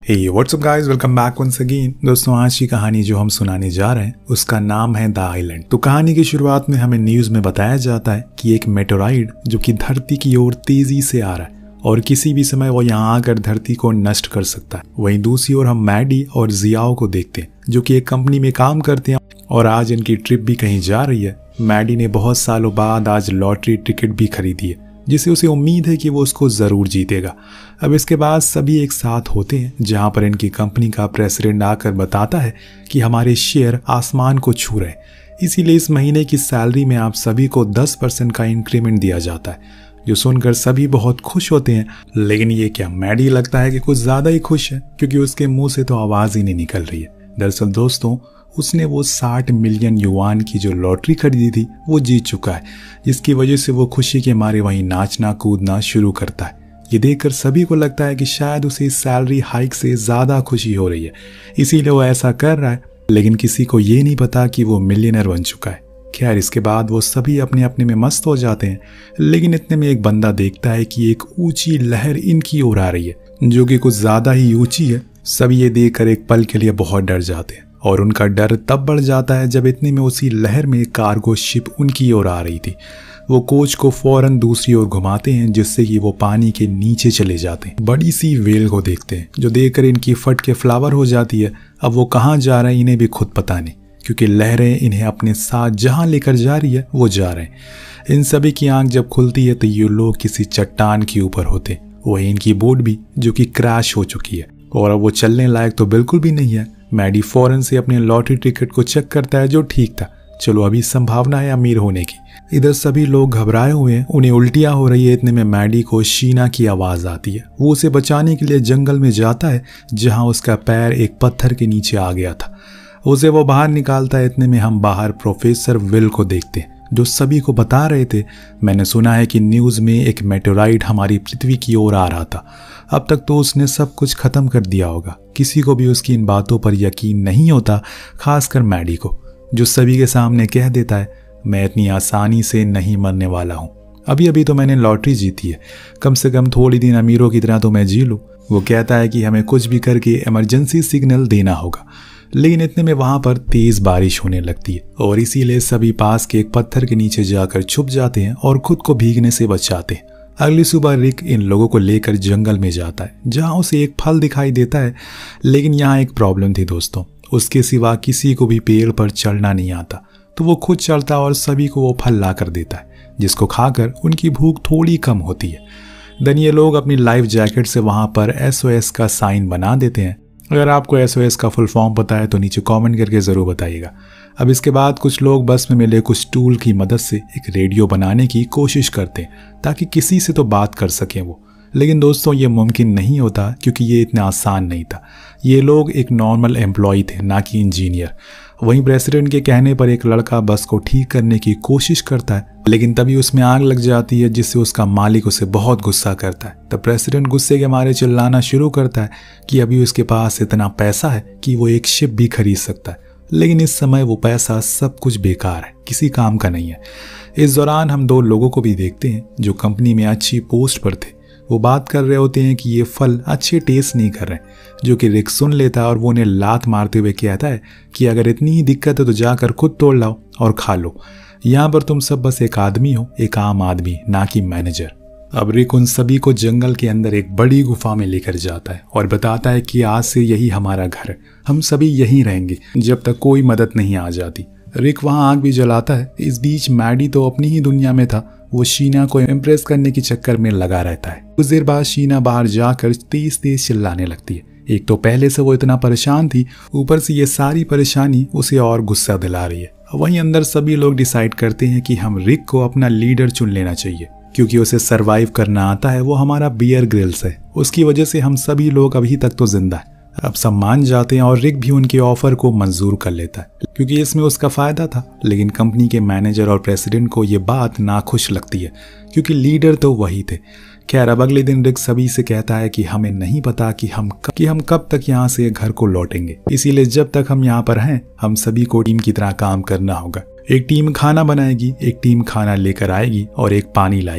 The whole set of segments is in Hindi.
Hey, what's up guys? Welcome back once again। दोस्तों आज की कहानी जो हम सुनाने जा रहे हैं उसका नाम है द आइलैंड। तो कहानी की शुरुआत में हमें न्यूज में बताया जाता है कि एक मेटेराइड जो कि धरती की ओर तेजी से आ रहा है और किसी भी समय वो यहाँ आकर धरती को नष्ट कर सकता है। वहीं दूसरी ओर हम मैडी और जियाओ को देखते हैं जो कि एक कंपनी में काम करते हैं और आज इनकी ट्रिप भी कहीं जा रही है। मैडी ने बहुत सालों बाद आज लॉटरी टिकट भी खरीदी है जिसे उसे उम्मीद है कि वो उसको ज़रूर जीतेगा। अब इसके बाद सभी एक साथ होते हैं जहां पर इनकी कंपनी का प्रेसिडेंट आकर बताता है कि हमारे शेयर आसमान को छू रहे हैं, इसीलिए इस महीने की सैलरी में आप सभी को 10% का इंक्रीमेंट दिया जाता है। जो सुनकर सभी बहुत खुश होते हैं, लेकिन ये क्या मैडी लगता है कि कुछ ज़्यादा ही खुश है क्योंकि उसके मुँह से तो आवाज़ ही नहीं निकल रही है। दरअसल दोस्तों उसने वो 60 मिलियन युआन की जो लॉटरी खरीदी थी वो जीत चुका है, जिसकी वजह से वो खुशी के मारे वहीं नाचना कूदना शुरू करता है। ये देखकर सभी को लगता है कि शायद उसे इस सैलरी हाइक से ज़्यादा खुशी हो रही है, इसीलिए वो ऐसा कर रहा है, लेकिन किसी को ये नहीं पता कि वो मिलियनर बन चुका है। खैर इसके बाद वो सभी अपने अपने में मस्त हो जाते हैं, लेकिन इतने में एक बंदा देखता है कि एक ऊंची लहर इनकी ओर आ रही है जो कि कुछ ज़्यादा ही ऊंची है। सभी ये देखकर एक पल के लिए बहुत डर जाते हैं और उनका डर तब बढ़ जाता है जब इतने में उसी लहर में एक कार्गो शिप उनकी ओर आ रही थी। वो कोच को फौरन दूसरी ओर घुमाते हैं जिससे कि वो पानी के नीचे चले जाते हैं। बड़ी सी वेल को देखते हैं जो देखकर इनकी फट के फ्लावर हो जाती है। अब वो कहाँ जा रहे हैं इन्हें भी खुद पता नहीं, क्योंकि लहरें इन्हें अपने साथ जहाँ लेकर जा रही है वो जा रहे हैं। इन सभी की आंख जब खुलती है तो ये लोग किसी चट्टान के ऊपर होते, वही इनकी बोट भी जो कि क्रैश हो चुकी है और अब वो चलने लायक तो बिल्कुल भी नहीं है। मैडी फौरन से अपने लॉटरी टिकट को चेक करता है जो ठीक था, चलो अभी संभावना है अमीर होने की। इधर सभी लोग घबराए हुए हैं, उन्हें उल्टियां हो रही है। इतने में मैडी को शीना की आवाज़ आती है। वो उसे बचाने के लिए जंगल में जाता है जहां उसका पैर एक पत्थर के नीचे आ गया था। उसे वो बाहर निकालता है। इतने में हम बाहर प्रोफेसर विल को देखते हैं जो सभी को बता रहे थे, मैंने सुना है कि न्यूज़ में एक मेटेराइड हमारी पृथ्वी की ओर आ रहा था। अब तक तो उसने सब कुछ खत्म कर दिया होगा। किसी को भी उसकी इन बातों पर यकीन नहीं होता, खासकर मैडी को, जो सभी के सामने कह देता है मैं इतनी आसानी से नहीं मरने वाला हूँ। अभी अभी तो मैंने लॉटरी जीती है, कम से कम थोड़ी दिन अमीरों की तरह तो मैं जी लूँ। वो कहता है कि हमें कुछ भी करके इमरजेंसी सिग्नल देना होगा, लेकिन इतने में वहां पर तेज बारिश होने लगती है और इसीलिए सभी पास के एक पत्थर के नीचे जाकर छुप जाते हैं और खुद को भीगने से बचाते हैं। अगली सुबह रिक इन लोगों को लेकर जंगल में जाता है जहां उसे एक फल दिखाई देता है, लेकिन यहाँ एक प्रॉब्लम थी दोस्तों, उसके सिवा किसी को भी पेड़ पर चढ़ना नहीं आता। तो वो खुद चढ़ता और सभी को वो फल ला कर देता है, जिसको खाकर उनकी भूख थोड़ी कम होती है। देन ये लोग अपनी लाइफ जैकेट से वहां पर SOS का साइन बना देते हैं। अगर आपको SOS का फुल फॉर्म पता है तो नीचे कमेंट करके ज़रूर बताइएगा। अब इसके बाद कुछ लोग बस में मिले कुछ टूल की मदद से एक रेडियो बनाने की कोशिश करते हैं ताकि किसी से तो बात कर सकें वो, लेकिन दोस्तों ये मुमकिन नहीं होता क्योंकि ये इतना आसान नहीं था। ये लोग एक नॉर्मल एम्प्लॉय थे, ना कि इंजीनियर। वहीं प्रेसिडेंट के कहने पर एक लड़का बस को ठीक करने की कोशिश करता है, लेकिन तभी उसमें आग लग जाती है जिससे उसका मालिक उसे बहुत गुस्सा करता है। तब प्रेसिडेंट गुस्से के मारे चिल्लाना शुरू करता है कि अभी उसके पास इतना पैसा है कि वो एक शिप भी खरीद सकता है, लेकिन इस समय वो पैसा सब कुछ बेकार है, किसी काम का नहीं है। इस दौरान हम दो लोगों को भी देखते हैं जो कंपनी में अच्छी पोस्ट पर थे। वो बात कर रहे होते हैं कि ये फल अच्छे टेस्ट नहीं कर रहे, जो कि रिक सुन लेता है और वो उन्हें लात मारते हुए कहता है कि अगर इतनी ही दिक्कत है तो जाकर खुद तोड़ लाओ और खा लो। यहाँ पर तुम सब बस एक आदमी हो, एक आम आदमी, ना कि मैनेजर। अब रिक उन सभी को जंगल के अंदर एक बड़ी गुफा में लेकर जाता है और बताता है कि आज से यही हमारा घर है, हम सभी यहीं रहेंगे जब तक कोई मदद नहीं आ जाती। रिक वहाँ आग भी जलाता है। इस बीच मैडी तो अपनी ही दुनिया में था, वो शीना को इम्प्रेस करने के चक्कर में लगा रहता है। कुछ देर बाद शीना बाहर जाकर तेज तेज चिल्लाने लगती है। एक तो पहले से वो इतना परेशान थी, ऊपर से ये सारी परेशानी उसे और गुस्सा दिला रही है। वहीं अंदर सभी लोग डिसाइड करते हैं कि हम रिक को अपना लीडर चुन लेना चाहिए क्योंकि उसे सरवाइव करना आता है। वो हमारा बियर ग्रिल्स है, उसकी वजह से हम सभी लोग अभी तक तो जिंदा है। अब सब मान जाते हैं और रिक भी उनके ऑफर को मंजूर कर लेता है क्योंकि इसमें उसका फायदा था। लेकिन कंपनी के मैनेजर और प्रेसिडेंट को ये बात नाखुश लगती है क्योंकि लीडर तो वही थे। खैर अब अगले दिन रिक सभी से कहता है कि हमें नहीं पता कि हम कब तक यहाँ से घर को लौटेंगे, इसीलिए जब तक हम यहाँ पर हैं हम सभी को टीम की तरह काम करना होगा। एक टीम खाना बनाएगी, एक टीम खाना लेकर आएगी और एक पानी लाएगी।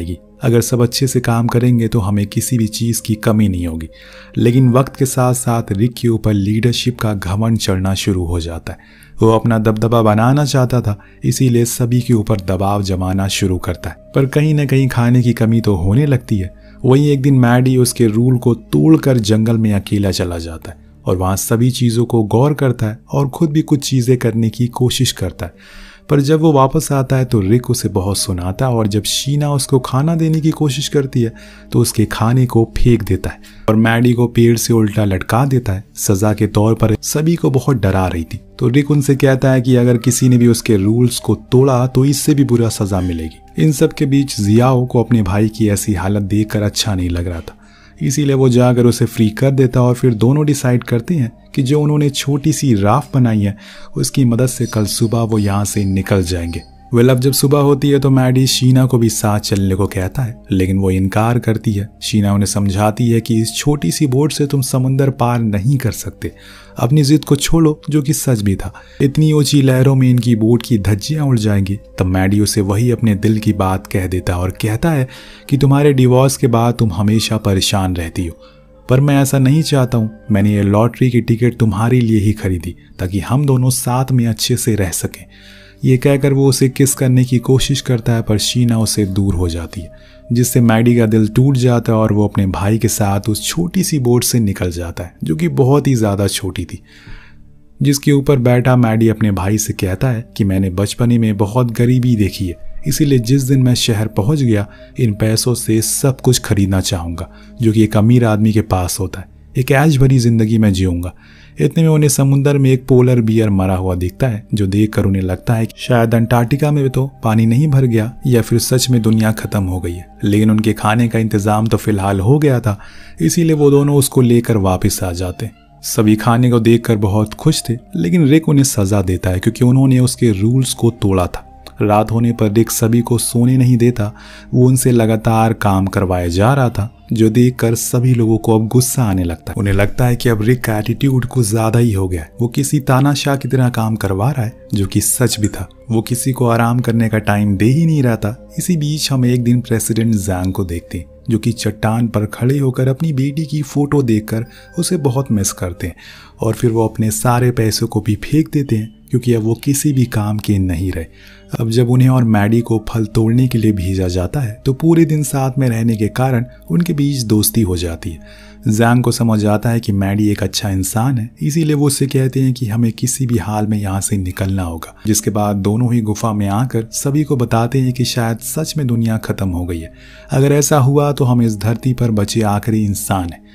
अगर सब अच्छे से काम करेंगे तो हमें किसी भी चीज़ की कमी नहीं होगी। लेकिन वक्त के साथ साथ रिक के ऊपर लीडरशिप का घमंड चढ़ना शुरू हो जाता है। वो अपना दबदबा बनाना चाहता था, इसीलिए सभी के ऊपर दबाव जमाना शुरू करता है। पर कहीं ना कहीं खाने की कमी तो होने लगती है। वहीं एक दिन मैडी उसके रूल को तोड़कर जंगल में अकेला चला जाता है और वहाँ सभी चीज़ों को गौर करता है और खुद भी कुछ चीज़ें करने की कोशिश करता है। पर जब वो वापस आता है तो रिक उसे बहुत सुनाता है और जब शीना उसको खाना देने की कोशिश करती है तो उसके खाने को फेंक देता है और मैडी को पेड़ से उल्टा लटका देता है। सजा के तौर पर सभी को बहुत डरा रही थी। तो रिक उनसे कहता है कि अगर किसी ने भी उसके रूल्स को तोड़ा तो इससे भी बुरा सजा मिलेगी। इन सब के बीच जियाओ को अपने भाई की ऐसी हालत देखकर अच्छा नहीं लग रहा था, इसीलिए वो जाकर उसे फ्री कर देता और फिर दोनों डिसाइड करते हैं कि जो उन्होंने छोटी सी राफ्ट बनाई है उसकी मदद से कल सुबह वो यहाँ से निकल जाएंगे। अब जब सुबह होती है तो मैडी शीना को भी साथ चलने को कहता है, लेकिन वो इनकार करती है। शीना उन्हें समझाती है कि इस छोटी सी बोट से तुम समुंदर पार नहीं कर सकते, अपनी जिद को छोड़ो, जो कि सच भी था। इतनी ऊंची लहरों में इनकी बोट की धज्जियां उड़ जाएंगी। तब मैडी उसे वही अपने दिल की बात कह देता है और कहता है कि तुम्हारे डिवोर्स के बाद तुम हमेशा परेशान रहती हो, पर मैं ऐसा नहीं चाहता हूँ। मैंने ये लॉटरी की टिकट तुम्हारे लिए ही खरीदी ताकि हम दोनों साथ में अच्छे से रह सकें। ये कहकर वो उसे किस करने की कोशिश करता है, पर शीना उसे दूर हो जाती है, जिससे मैडी का दिल टूट जाता है और वो अपने भाई के साथ उस छोटी सी बोट से निकल जाता है, जो कि बहुत ही ज़्यादा छोटी थी, जिसके ऊपर बैठा मैडी अपने भाई से कहता है कि मैंने बचपन में बहुत गरीबी देखी है, इसीलिए जिस दिन मैं शहर पहुंच गया इन पैसों से सब कुछ खरीदना चाहूँगा जो कि एक अमीर आदमी के पास होता है। एक ऐश भरी जिंदगी में जीऊँगा। इतने में उन्हें समुद्र में एक पोलर बियर मरा हुआ दिखता है, जो देखकर उन्हें लगता है कि शायद अंटार्कटिका में तो पानी नहीं भर गया या फिर सच में दुनिया खत्म हो गई है। लेकिन उनके खाने का इंतजाम तो फिलहाल हो गया था, इसीलिए वो दोनों उसको लेकर वापस आ जाते। सभी खाने को देखकर बहुत खुश थे, लेकिन रिक उन्हें सजा देता है क्योंकि उन्होंने उसके रूल्स को तोड़ा था। रात होने पर रिक सभी को सोने नहीं देता। वो उनसे लगातार काम करवाया जा रहा था, जो देखकर सभी लोगों को अब गुस्सा आने लगता है। उन्हें लगता है कि अब रिक का एटीट्यूड कुछ ज्यादा ही हो गया है। वो किसी तानाशाह की तरह काम करवा रहा है, जो कि सच भी था। वो किसी को आराम करने का टाइम दे ही नहीं रहा था। इसी बीच हम एक दिन प्रेसिडेंट ज़ैंग को देखते हैं, जो कि चट्टान पर खड़े होकर अपनी बेटी की फोटो देखकर उसे बहुत मिस करते हैं और फिर वो अपने सारे पैसों को भी फेंक देते हैं क्योंकि अब वो किसी भी काम के नहीं रहे। अब जब उन्हें और मैडी को फल तोड़ने के लिए भेजा जाता है तो पूरे दिन साथ में रहने के कारण उनके बीच दोस्ती हो जाती है। ज़ैंग को समझ आता है कि मैडी एक अच्छा इंसान है, इसीलिए वो उससे कहते हैं कि हमें किसी भी हाल में यहाँ से निकलना होगा। जिसके बाद दोनों ही गुफा में आकर सभी को बताते हैं कि शायद सच में दुनिया खत्म हो गई है। अगर ऐसा हुआ तो हम इस धरती पर बचे आखिरी इंसान हैं,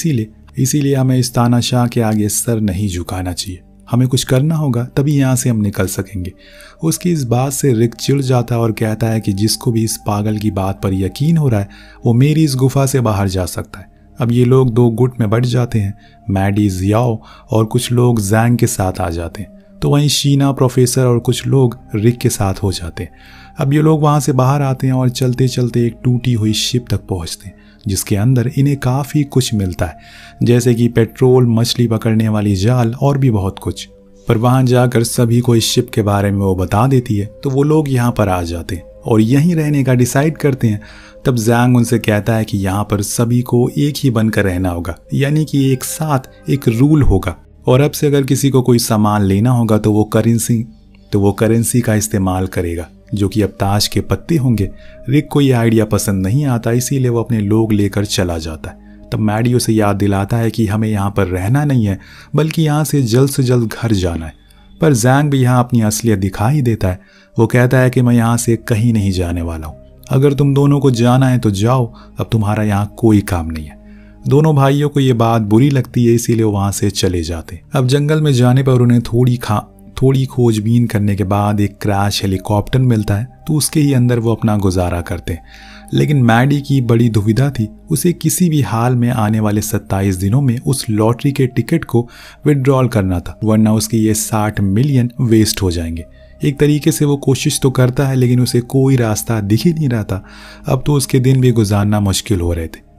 इसीलिए हमें इस तानाशाह के आगे सर नहीं झुकाना चाहिए। हमें कुछ करना होगा, तभी यहाँ से हम निकल सकेंगे। उसकी इस बात से रिक चिढ़ जाता है और कहता है कि जिसको भी इस पागल की बात पर यकीन हो रहा है वो मेरी इस गुफा से बाहर जा सकता है। अब ये लोग दो गुट में बढ़ जाते हैं। मैडी, जियाओ और कुछ लोग ज़ैंग के साथ आ जाते हैं, तो वहीं शीना, प्रोफेसर और कुछ लोग रिक के साथ हो जाते हैं। अब ये लोग वहाँ से बाहर आते हैं और चलते चलते एक टूटी हुई शिप तक पहुँचते हैं, जिसके अंदर इन्हें काफ़ी कुछ मिलता है, जैसे कि पेट्रोल, मछली पकड़ने वाली जाल और भी बहुत कुछ। पर वहाँ जाकर सभी को इस शिप के बारे में वो बता देती है, तो वो लोग यहाँ पर आ जाते हैं और यहीं रहने का डिसाइड करते हैं। तब ज़ैंग उनसे कहता है कि यहाँ पर सभी को एक ही बनकर रहना होगा, यानी कि एक साथ एक रूल होगा, और अब से अगर किसी को कोई सामान लेना होगा तो वो करेंसी का इस्तेमाल करेगा, जो कि अब ताश के पत्ते होंगे। रिक को यह आइडिया पसंद नहीं आता, इसीलिए वो अपने लोग लेकर चला जाता है। तब मैडी उसे याद दिलाता है कि हमें यहाँ पर रहना नहीं है, बल्कि यहाँ से जल्द घर जाना है। पर ज़ैंग भी यहाँ अपनी असलियत दिखा ही देता है। वो कहता है कि मैं यहाँ से कहीं नहीं जाने वाला हूँ, अगर तुम दोनों को जाना है तो जाओ, अब तुम्हारा यहाँ कोई काम नहीं है। दोनों भाइयों को ये बात बुरी लगती है, इसीलिए वो वहाँ से चले जाते। अब जंगल में जाने पर उन्हें थोड़ी खोजबीन करने के बाद एक क्रैश हेलीकॉप्टर मिलता है, तो उसके ही अंदर वो अपना गुजारा करते हैं। लेकिन मैडी की बड़ी दुविधा थी, उसे किसी भी हाल में आने वाले 27 दिनों में उस लॉटरी के टिकट को विड्रॉल करना था, वरना उसके ये 60 मिलियन वेस्ट हो जाएंगे। एक तरीके से वो कोशिश तो करता है, लेकिन उसे कोई रास्ता दिख ही नहीं रहा था। अब तो उसके दिन भी गुजारना मुश्किल हो रहे थे,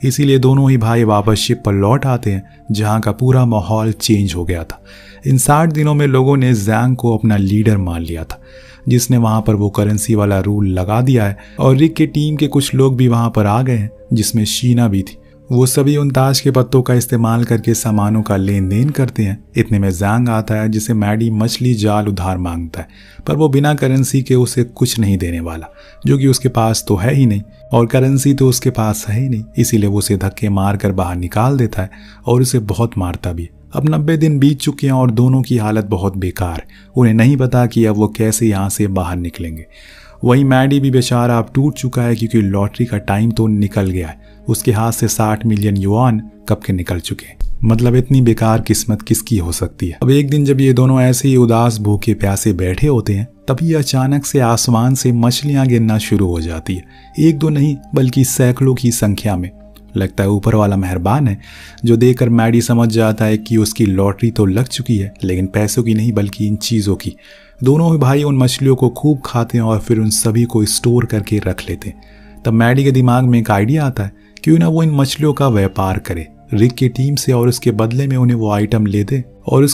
इसीलिए दोनों ही भाई वापस शिप पर लौट आते हैं, जहां का पूरा माहौल चेंज हो गया था। इन 60 दिनों में लोगों ने जैंग को अपना लीडर मान लिया था, जिसने वहां पर वो करेंसी वाला रूल लगा दिया है। और रिक के टीम के कुछ लोग भी वहां पर आ गए हैं, जिसमें शीना भी थी। वो सभी उन ताश के पत्तों का इस्तेमाल करके सामानों का लेन देन करते हैं। इतने में जैंग आता है, जिसे मैडी मछली जाल उधार मांगता है, पर वो बिना करेंसी के उसे कुछ नहीं देने वाला, जो कि उसके पास तो है ही नहीं, और करेंसी तो उसके पास है ही नहीं। इसीलिए वो उसे धक्के मार कर बाहर निकाल देता है और उसे बहुत मारता भी है। अब 90 दिन बीत चुके हैं और दोनों की हालत बहुत बेकार है। उन्हें नहीं पता कि अब वो कैसे यहाँ से बाहर निकलेंगे। वहीं मैडी भी बेचारा अब टूट चुका है, क्योंकि लॉटरी का टाइम तो निकल गया है। उसके हाथ से 60 मिलियन युआन कब के निकल चुके हैं। मतलब इतनी बेकार किस्मत किसकी हो सकती है। अब एक दिन जब ये दोनों ऐसे ही उदास भूखे प्यासे बैठे होते हैं, तभी अचानक से आसमान से मछलियां गिरना शुरू हो जाती है। एक दो नहीं, बल्कि सैकड़ों की संख्या में। लगता है ऊपर वाला मेहरबान है, जो देखकर मैडी समझ जाता है कि उसकी लॉटरी तो लग चुकी है, लेकिन पैसों की नहीं बल्कि इन चीज़ों की। दोनों ही भाई उन मछलियों को खूब खाते हैं और फिर उन सभी को स्टोर करके रख लेते हैं। तब मैडी के दिमाग में एक आइडिया आता है, क्यों ना वो इन मछलियों का व्यापार करे रिक की टीम से, और उसके बदले में उन्हें वो आइटम ले दे,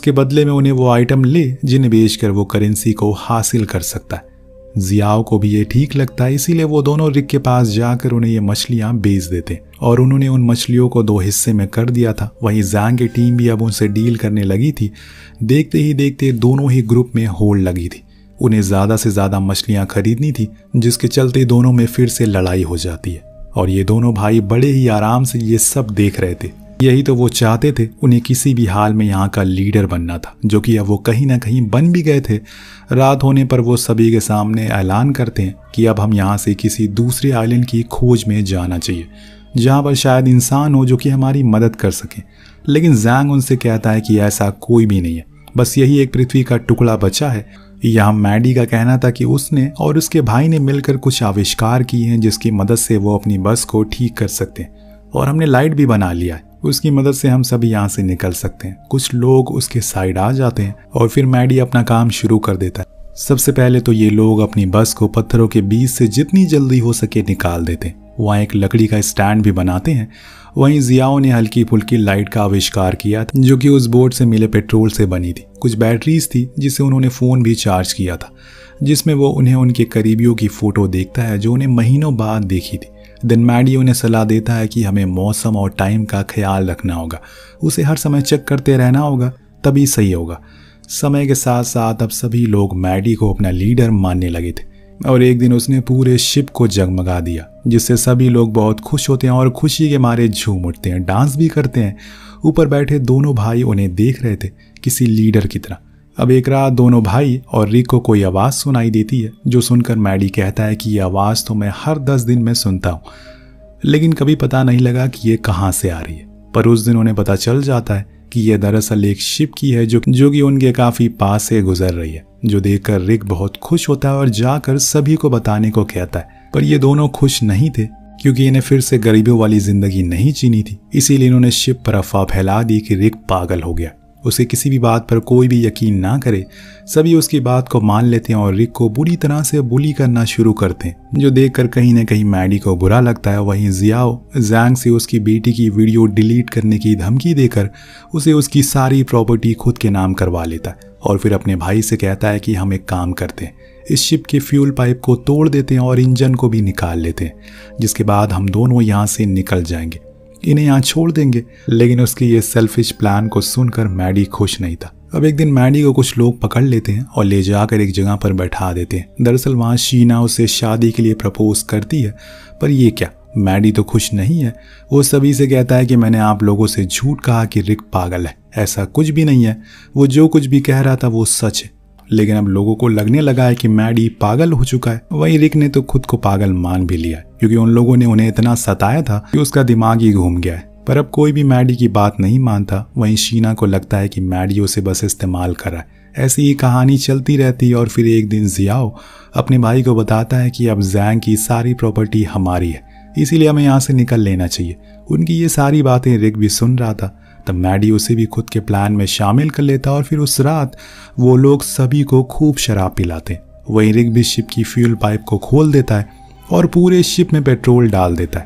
जिन्हें बेचकर वो करेंसी को हासिल कर सकता है। जियाओ को भी ये ठीक लगता है, इसीलिए वो दोनों रिक के पास जाकर उन्हें ये मछलियां बेच देते, और उन्होंने उन मछलियों को 2 हिस्से में कर दिया था। वहीं जैंग की टीम भी अब उनसे डील करने लगी थी। देखते ही देखते दोनों ही ग्रुप में होड़ लगी थी। उन्हें ज़्यादा से ज़्यादा मछलियां खरीदनी थी, जिसके चलते दोनों में फिर से लड़ाई हो जाती है। और ये दोनों भाई बड़े ही आराम से ये सब देख रहे थे। यही तो वो चाहते थे, उन्हें किसी भी हाल में यहाँ का लीडर बनना था, जो कि अब वो कहीं ना कहीं बन भी गए थे। रात होने पर वो सभी के सामने ऐलान करते हैं कि अब हम यहाँ से किसी दूसरे आइलैंड की खोज में जाना चाहिए, जहाँ पर शायद इंसान हो जो कि हमारी मदद कर सके। लेकिन जैंग उनसे कहता है कि ऐसा कोई भी नहीं है, बस यही एक पृथ्वी का टुकड़ा बचा है। यहाँ मैडी का कहना था कि उसने और उसके भाई ने मिलकर कुछ आविष्कार किए हैं, जिसकी मदद से वो अपनी बस को ठीक कर सकते हैं, और हमने लाइट भी बना लिया है, उसकी मदद से हम सभी यहाँ से निकल सकते हैं। कुछ लोग उसके साइड आ जाते हैं और फिर मैडी अपना काम शुरू कर देता है। सबसे पहले तो ये लोग अपनी बस को पत्थरों के बीच से जितनी जल्दी हो सके निकाल देते हैं। वहाँ एक लकड़ी का स्टैंड भी बनाते हैं। वहीं जियाओ ने हल्की फुल्की लाइट का आविष्कार किया था, जो कि उस बोट से मिले पेट्रोल से बनी थी। कुछ बैटरीज थी, जिससे उन्होंने फ़ोन भी चार्ज किया था, जिसमें वो उन्हें उनके करीबियों की फ़ोटो देखता है, जो उन्हें महीनों बाद देखी थी। देन मैडी उन्हें सलाह देता है कि हमें मौसम और टाइम का ख्याल रखना होगा, उसे हर समय चेक करते रहना होगा, तभी सही होगा। समय के साथ साथ अब सभी लोग मैडी को अपना लीडर मानने लगे थे, और एक दिन उसने पूरे शिप को जगमगा दिया, जिससे सभी लोग बहुत खुश होते हैं और खुशी के मारे झूम उठते हैं, डांस भी करते हैं। ऊपर बैठे दोनों भाई उन्हें देख रहे थे किसी लीडर की तरह। अब एक रात दोनों भाई और रिक को कोई आवाज़ सुनाई देती है, जो सुनकर मैडी कहता है कि ये आवाज़ तो मैं हर 10 दिन में सुनता हूँ, लेकिन कभी पता नहीं लगा कि ये कहाँ से आ रही है। पर उस दिन उन्हें पता चल जाता है कि यह दरअसल एक शिप की है, जो कि उनके काफ़ी पास से गुजर रही है, जो देखकर रिक बहुत खुश होता है और जाकर सभी को बताने को कहता है। पर ये दोनों खुश नहीं थे, क्योंकि इन्हें फिर से गरीबों वाली जिंदगी नहीं जीनी थी। इसीलिए इन्होंने शिप पर अफवाह फैला दी कि रिक पागल हो गया। उसे किसी भी बात पर कोई भी यकीन ना करे, सभी उसकी बात को मान लेते हैं और रिक को बुरी तरह से बुली करना शुरू करते हैं, जो देखकर कहीं न कहीं मैडी को बुरा लगता है। वहीं जियाओ जैंग से उसकी बेटी की वीडियो डिलीट करने की धमकी देकर उसे उसकी सारी प्रॉपर्टी खुद के नाम करवा लेता है, और फिर अपने भाई से कहता है कि हम एक काम करते हैं, इस शिप के फ्यूल पाइप को तोड़ देते हैं और इंजन को भी निकाल लेते हैं, जिसके बाद हम दोनों यहाँ से निकल जाएंगे, इन्हें यहाँ छोड़ देंगे। लेकिन उसके ये सेल्फिश प्लान को सुनकर मैडी खुश नहीं था। अब एक दिन मैडी को कुछ लोग पकड़ लेते हैं और ले जाकर एक जगह पर बैठा देते हैं। दरअसल वहाँ शीना उसे शादी के लिए प्रपोज करती है, पर ये क्या, मैडी तो खुश नहीं है। वो सभी से कहता है कि मैंने आप लोगों से झूठ कहा कि रिक पागल है, ऐसा कुछ भी नहीं है, वो जो कुछ भी कह रहा था वो सच है। लेकिन अब लोगों को लगने लगा है कि मैडी पागल हो चुका है। वहीं रिक ने तो खुद को पागल मान भी लिया, क्योंकि उन लोगों ने उन्हें इतना सताया था कि उसका दिमाग ही घूम गया है। पर अब कोई भी मैडी की बात नहीं मानता। वहीं शीना को लगता है कि मैडी उसे बस इस्तेमाल कर रहा है। ऐसी ही कहानी चलती रहती है, और फिर एक दिन जियाओ अपने भाई को बताता है कि अब जैंग की सारी प्रॉपर्टी हमारी है, इसीलिए हमें यहाँ से निकल लेना चाहिए। उनकी ये सारी बातें रिक भी सुन रहा था। तब मैडी उसे भी खुद के प्लान में शामिल कर लेता, और फिर उस रात वो लोग सभी को खूब शराब पिलाते। वहीं रिक भी शिप की फ्यूल पाइप को खोल देता है और पूरे शिप में पेट्रोल डाल देता है।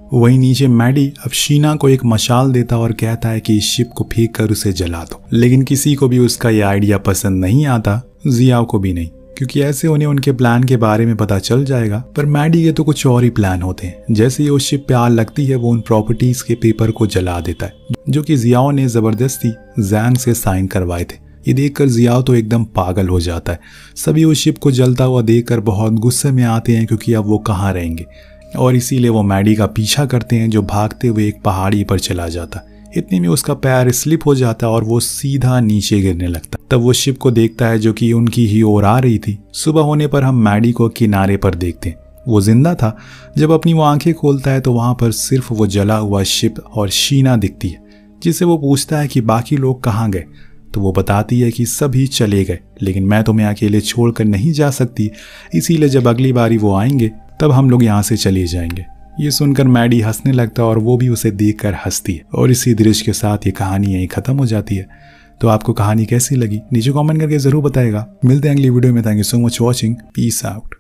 वहीं नीचे मैडी अब शीना को एक मशाल देता और कहता है कि इस शिप को फेंक कर उसे जला दो, लेकिन किसी को भी उसका यह आइडिया पसंद नहीं आता, जियाओ को भी नहीं, क्योंकि ऐसे उन्हें उनके प्लान के बारे में पता चल जाएगा। पर मैडी के तो कुछ और ही प्लान होते हैं। जैसे ही उस शिप पे आग लगती है वो उन प्रॉपर्टीज के पेपर को जला देता है जो कि जियाओ ने जबरदस्ती जैंग से साइन करवाए थे। ये देखकर जियाओ तो एकदम पागल हो जाता है। सभी उस शिप को जलता हुआ देखकर बहुत गुस्से में आते हैं, क्योंकि अब वो कहाँ रहेंगे, और इसीलिए वो मैडी का पीछा करते हैं जो भागते हुए एक पहाड़ी पर चला जाता। इतने में उसका पैर स्लिप हो जाता और वो सीधा नीचे गिरने लगता। तब वो शिप को देखता है जो कि उनकी ही ओर आ रही थी। सुबह होने पर हम मैडी को किनारे पर देखते हैं। वो जिंदा था। जब अपनी वो आंखें खोलता है तो वहां पर सिर्फ वो जला हुआ शिप और शीना दिखती है, जिससे वो पूछता है कि बाकी लोग कहाँ गए। तो वो बताती है कि सभी चले गए, लेकिन मैं तुम्हें अकेले छोड़कर नहीं जा सकती, इसीलिए जब अगली बारी वो आएंगे तब हम लोग यहाँ से चले जाएंगे। ये सुनकर मैडी हंसने लगता है और वो भी उसे देखकर हंसती है। और इसी दृश्य के साथ ये कहानी यहीं खत्म हो जाती है। तो आपको कहानी कैसी लगी नीचे कमेंट करके जरूर बताएगा। मिलते हैं अगली वीडियो में। Thank you so much watching. Peace out.